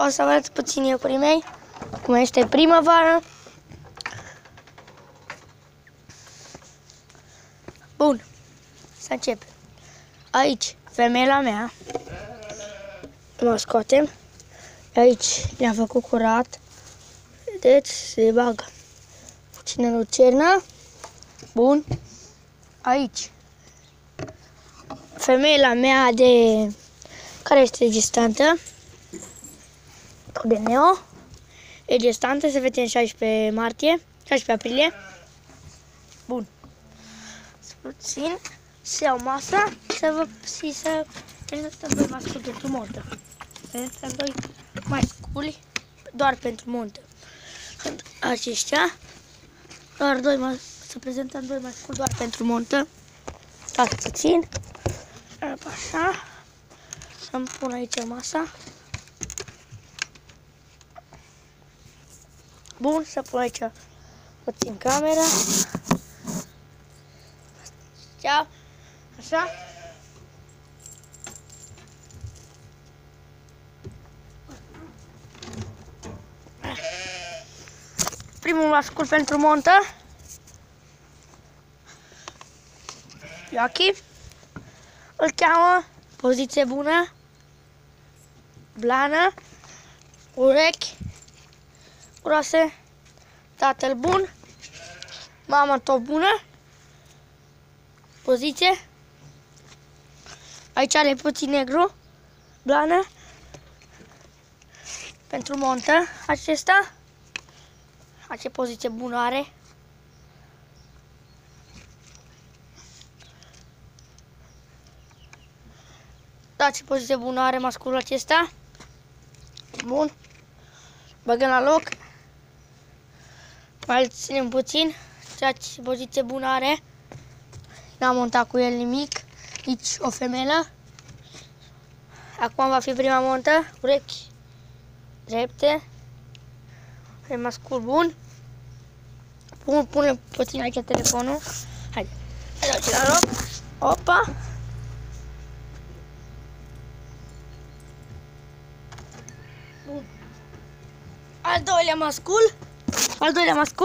O să vă arăt puțin iepurii mei, cum este primăvară. Bun, să începem. Aici, femela mea, mă scoatem. Aici i-am făcut curat. Vedeți, se bagă puțină lucernă. Bun. Aici, femela mea care este gestantă, tot de Neo, e gestantă, se vede în 16 martie, 16 aprilie. Bun. Puțin, să iau masa, să prezentăm doi masculi pentru montă. Prezentăm doi masculi doar pentru montă. Aceștia, să prezentăm doi masculi doar pentru montă. Stați puțin. Așa. Să-mi pun aici masa. Bun, să pun aici puțin camera. Așa. Primul mascul pentru montă. Yoki. Îl cheamă poziție bună, blană, urechi groase, tatăl bun, mama tot bună, poziție. Aici are puțin negru, blană, pentru montă acesta. Ce poziție bună are. Da, ce poziție bună are masculul acesta. Bun. Băgăm la loc. Mai ținem puțin. Ce poziție bună are. N-am montat cu el nimic. Aici o femelă. Acum va fi prima montă. Urechi drepte. E mascul bun. Pune puțin aici telefonul. Haide. Haide la loc. Opa. Bun. Al doilea mascul.